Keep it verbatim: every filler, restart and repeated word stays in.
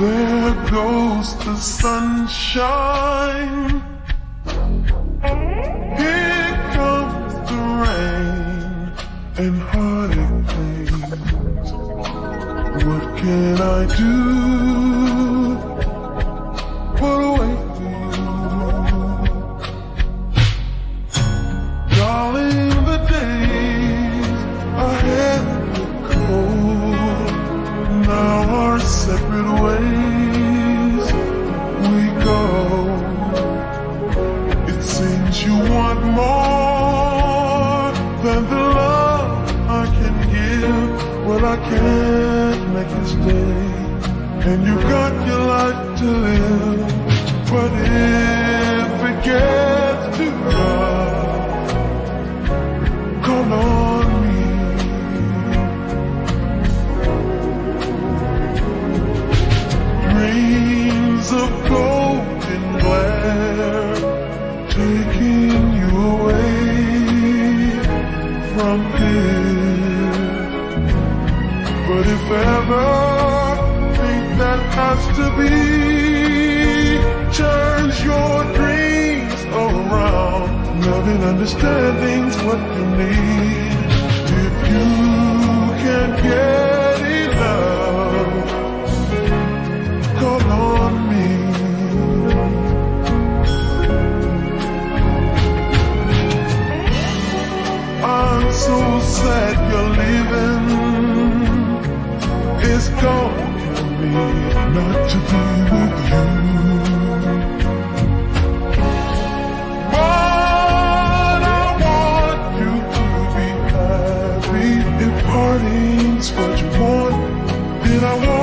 There goes the sunshine. Here comes the rain and heartache pains. What can I do? Put away for you, darling. The days ahead look cold. Now our separate ways we go. It seems you want more than the love I can give. Well, I can't make you stay, and you got your life to live. But if it gets too rough, call on me. Dreams of golden glare taking you away from here. But if ever think that has to be, turns your dreams around. Love and understanding's what you need. If you can't get enough, call on me. I'm so sad you're leaving. It's gonna kill me not to be with you. But I want you to be happy. If parting's what you want, then I want